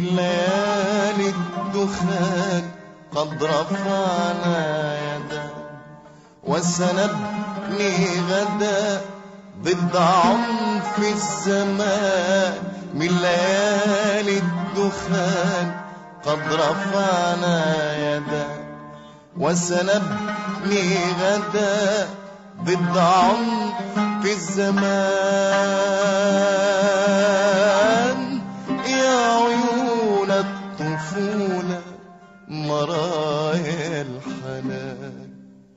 من ليالي الدخان قد رفعنا يدا وسنبني غدا ضد عنف الزمان. من ليالي الدخان قد رفعنا يدا وسنبني غدا ضد عنف الزمان. يا عيون الطفولة مرايا الحنان.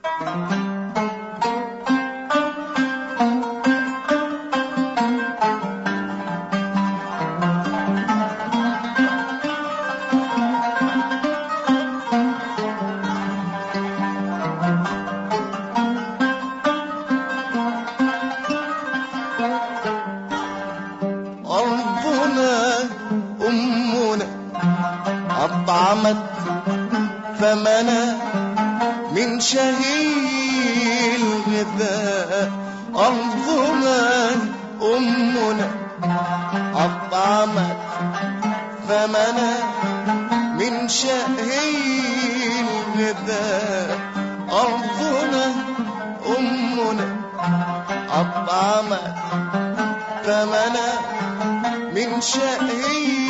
أرضنا أمنا أطعمت فمنا من شهي الغذاء. أرضنا أمنا أطعمت فمنا من شهي الغذاء. أرضنا أمنا أطعمت فمنا من شهي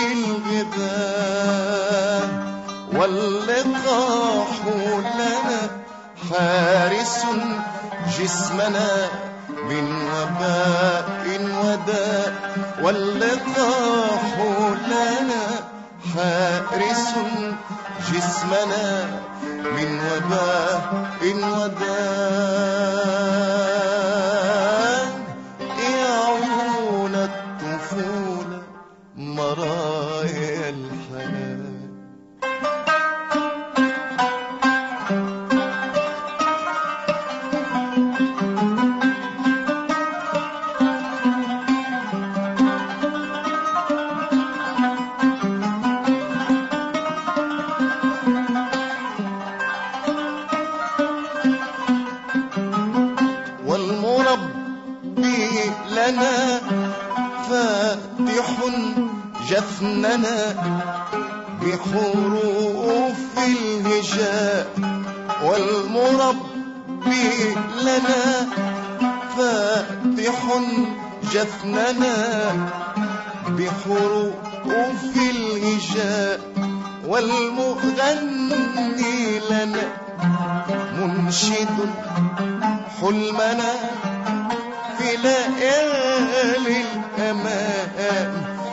الغذاء. واللقاح لنا حارس جسمنا من وباء وداء. واللقاح لنا حارس جسمنا من وباء وداء. يا عيون الطفولة مرايا الحنان. والمربي لنا فاتح جفننا بحروف الهجاء. والمربي لنا فاتح جفننا بحروف الهجاء. والمغني لنا منشد حلمنا في ليالي الأمان.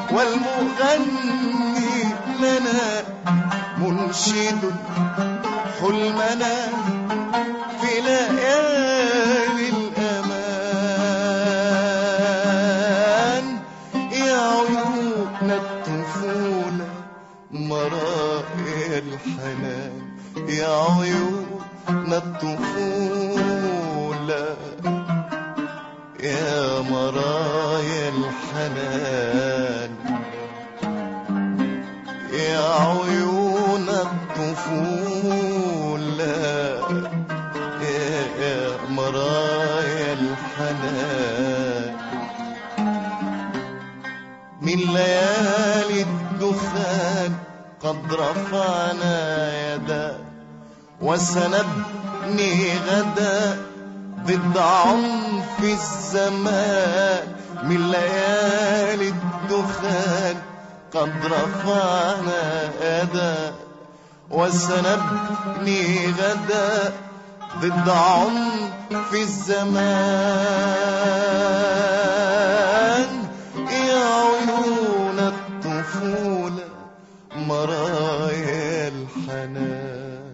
والمغني لنا منشد حلمنا في ليالي الأمان. يا عيون الطفولة مرايا الحنان. يا عيون الطفولة يا مرايا الحنان. يا عيون الطفولة يا مرايا الحنان. من ليالي الدخان قد رفعنا يدا وسنبني غدا ضد عنف الزمان. من ليالي الدخان قد رفعنا يدا وسنبني غدا ضد عنف الزمان. يا عيون الطفولة مرايا الحنان.